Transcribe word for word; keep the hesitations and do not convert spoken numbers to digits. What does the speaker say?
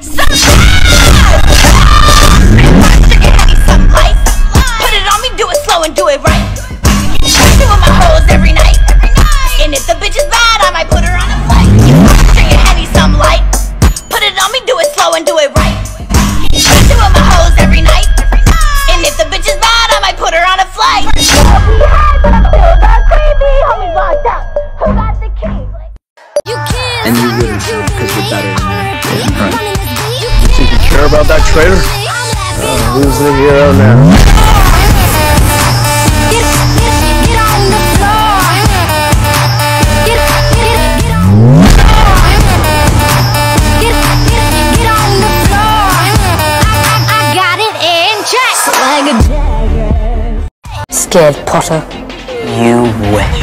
And do it right. Dancing with my hoes every night. And if the bitch is bad, I might put her on a flight. Drinking Henny, some light. Put it on me, do it slow and do it right. Dancing with my hoes every night. And if the bitch is bad, I might put her on a flight. But I'm still that crazy. Homies locked up. Who got the key? And you wouldn't, because you're better than that. Right. You think you care about that traitor? Uh, who's the hero now? Scared, Potter? You wish.